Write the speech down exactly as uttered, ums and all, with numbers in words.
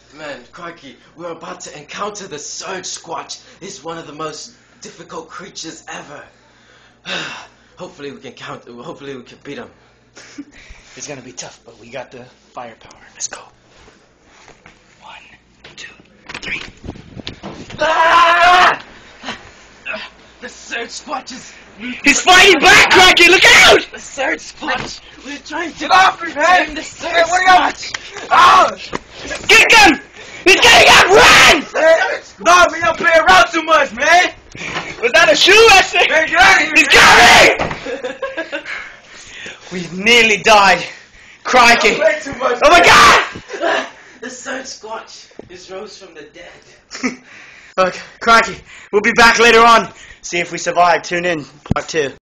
Man, crikey, we're about to encounter the Serg Squatch. He's one of the most difficult creatures ever. Hopefully we can count. Hopefully we can beat him. It's gonna be tough, but we got the firepower. Let's go. One, two, three. Ah! The Serg Squatch is... He's fighting back, Crikey! Look out! The Serg Squatch! We're trying to... Get off me, man! The Serg Hey, what are you... Squatch! Oh! Get him! He's getting up! Run! Hey, no, we don't play around too much, man! Was that a shoe, I said? Man, get out of here! He's coming! We've nearly died. Crikey! Don't play too much, Oh my man. God! The Serg Squatch is rose from the dead. Look, Crikey, we'll be back later on. See if we survive. Tune in, part two.